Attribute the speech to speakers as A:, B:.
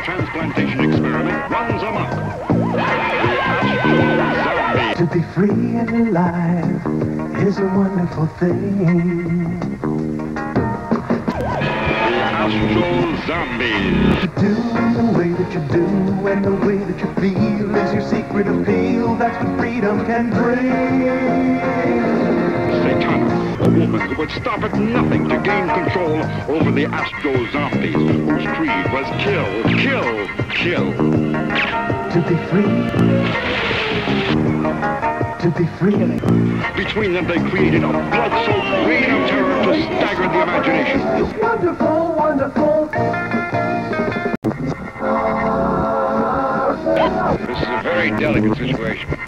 A: transplantation experiment runs amok. The Astro Zombies.
B: To be free and alive is a wonderful thing.
A: The Astro Zombies.
B: To do the way that you do and the way that you feel is your secret appeal. That's what freedom can bring.
A: Satana, a woman who would stop at nothing to gain control over the Astro Zombies, whose creed was kill, kill, kill.
B: To be free. To be free.
A: Between them, they created a blood-soaked reign of terror to stagger the imagination.
B: It's wonderful, wonderful.
A: This is a very delicate situation.